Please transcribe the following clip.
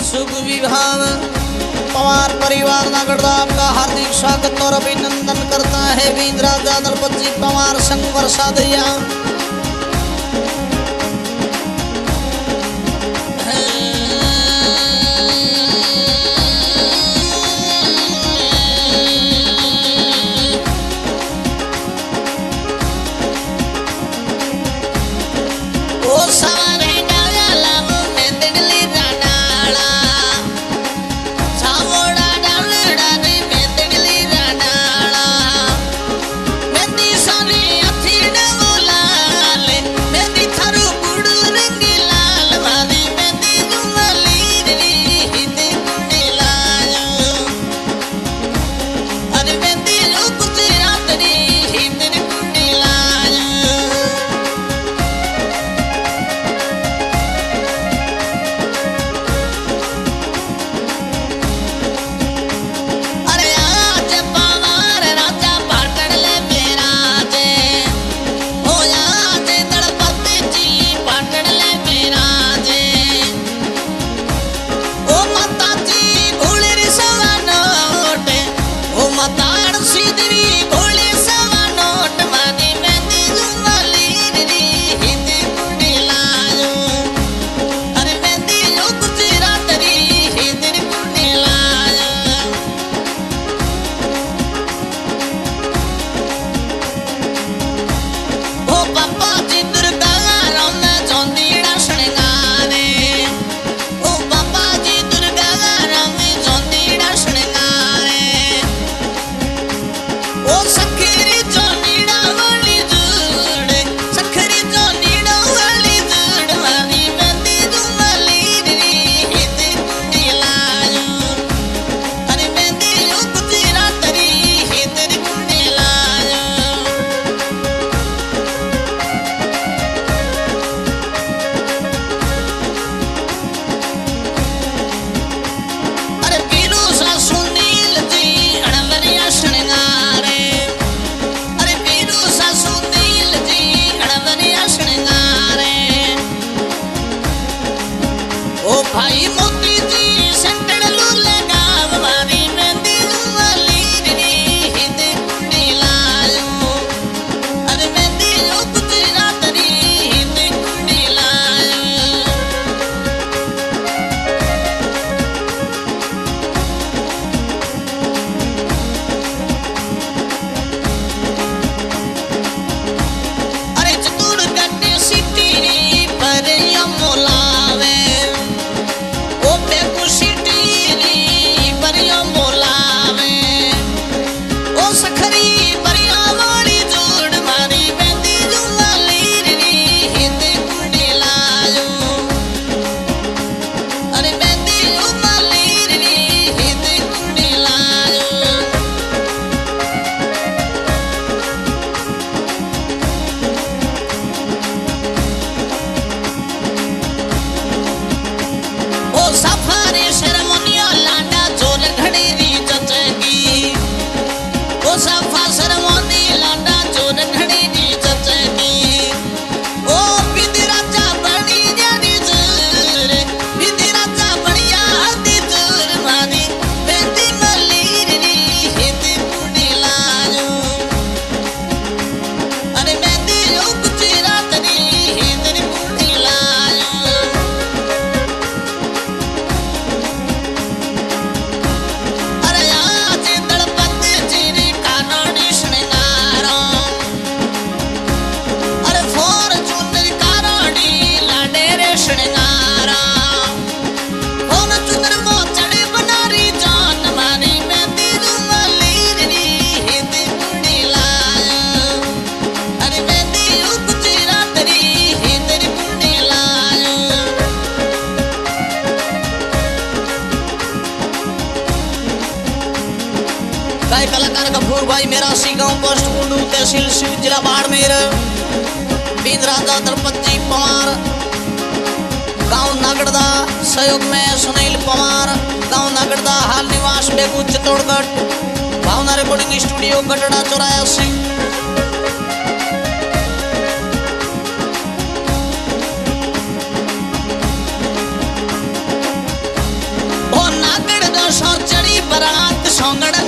शुभ विभाग पवार परिवार नागड़दा आपका हार्दिक स्वागत और अभिनंदन करता है। बींद राजा दलपत जी पवार संघ वर्षा दैया भाई मोती जी संकड़ लूले गाव मारी मेहंदी वाली री हिंद कुंडी लायो अरे मेहंदी जो गुजरात री हिंद कुंडी लायो अरे चतुर गड्ढे सिटी री पर यमोलावे कलाकार गफूर भाई मेरा सी गांव पोस्ट कुंडू तहसील शिव जिला बाड़मेर। बींद राजा दलपत जी पवार गांव नागड़दा सहयोग में सुनील पवार गांव नागड़दा हाल निवास बेगू चित्तौड़गढ़ भावना रिकॉर्डिंग स्टूडियो गढ़ड़ा 84। सौंगड़